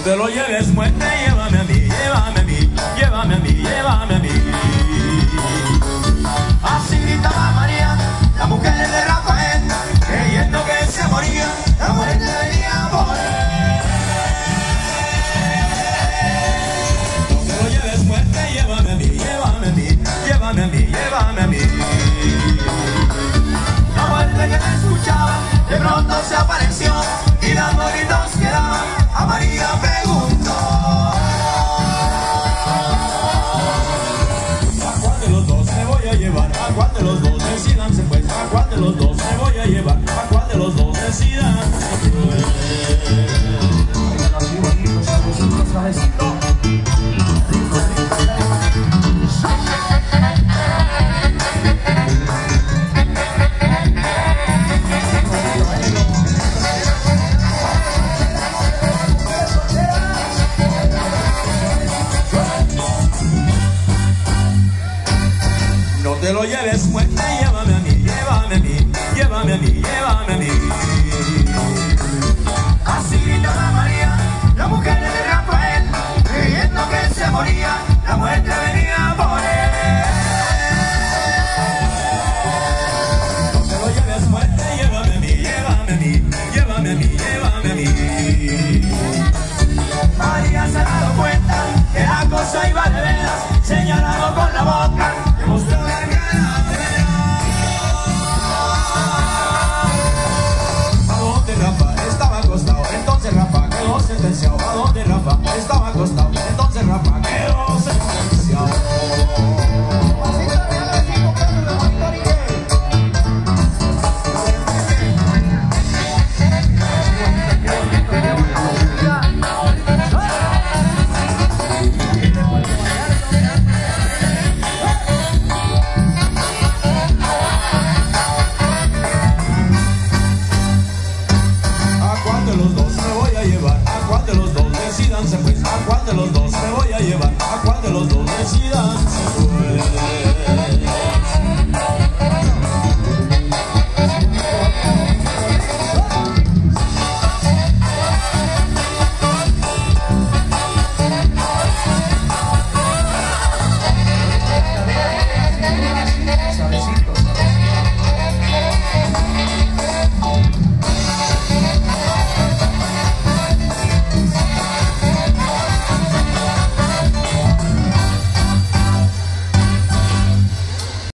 te lo lleves, muerte, llévame a mí, llévame a mí, llévame a mí, llévame a mí. Así gritaba María, la mujer de Rafael, creyendo que se moría, la muerte venía por él. No te lo lleves, muerte, llévame a mí, llévame a mí, llévame a mí, llévame a mí. La muerte que me escuchaba, de pronto se apareció, y dando gritos que daba, a María preguntó: ¿a cuál de los dos me voy a llevar? ¿A cuál de los dos decidanse pues? ¿A cuál de los dos me voy a llevar? ¿A cuál de los dos decidanse pues? Oigan, así bonito, sabrosito, suavecito. No te lo lleves, muerte, llévame a mí, llévame a mí, llévame a mí, llévame a mí. Así gritaba María, la mujer de Rafael, creyendo que se moría, la muerte venía por él. No te lo lleves, muerte, llévame a mí, llévame a mí, llévame a mí, llévame a mí. María se ha dado cuenta que la cosa iba de veras, señalando con la boca, demostró que ¿A dónde Rafa estaba acostado? Entonces Rafa quedó sentenciado. ¿A dónde Rafa estaba acostado? Entonces Rafa quedó sentenciado. ¿A cuál de los dos me voy a llevar? ¿A cuál de los dos decidanse pues?